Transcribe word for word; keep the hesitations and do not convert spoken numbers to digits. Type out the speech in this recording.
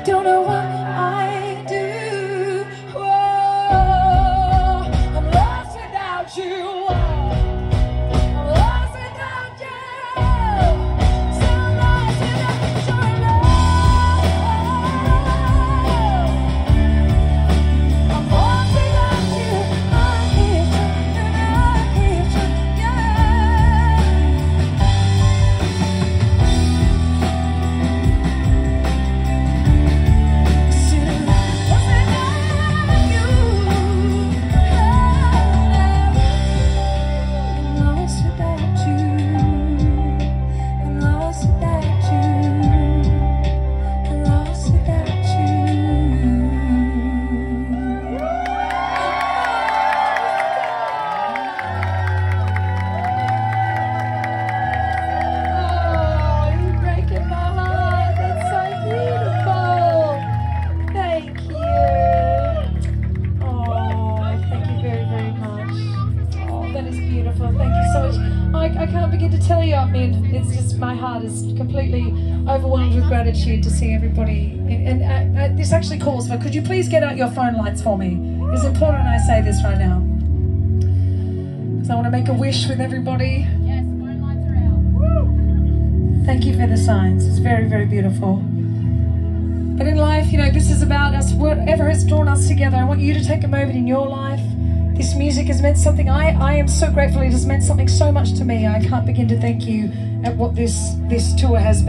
don't know what I do. Whoa, I'm lost without you. I'm lost without you. So lost without your love. I'm lost without you. I can't find and I can't find, I can't begin to tell you, I mean, it's just, my heart is completely overwhelmed with gratitude to see everybody. And, and uh, uh, this actually calls for, could you please get out your phone lights for me? It's important I say this right now. Because I want to make a wish with everybody. Yes, phone lights are out. Woo! Thank you for the signs. It's very, very beautiful. But in life, you know, this is about us, whatever has drawn us together. I want you to take a moment in your life. This music has meant something. I, I am so grateful. It has meant something so much to me. I can't begin to thank you at what this, this tour has been.